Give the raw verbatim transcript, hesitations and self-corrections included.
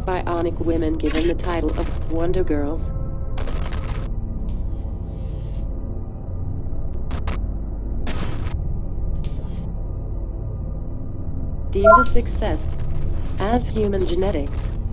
bionic women given the title of Wonder Girls. Deemed a success as human genetics.